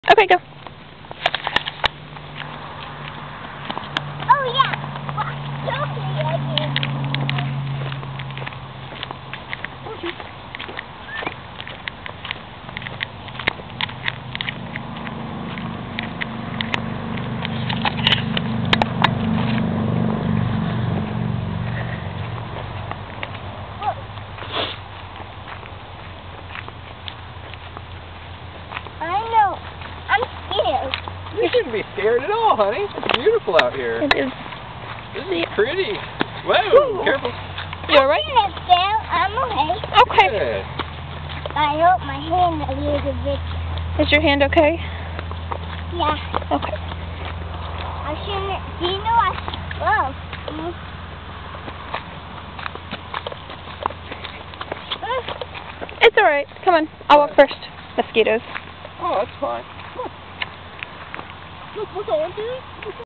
Okay, go. Oh yeah. Totally, I did. I know. I'm scared. You shouldn't be scared at all, honey. It's beautiful out here. It is. This is pretty. Whoa, careful. You alright? I'm okay. Okay. Good. I hope my hand a little bit. Is your hand okay? Yeah. Okay. I shouldn't. Do you know I? Whoa. It's alright. Come on. I'll walk first. Mosquitoes. Oh, that's fine. Come on. Look, we're going, dude.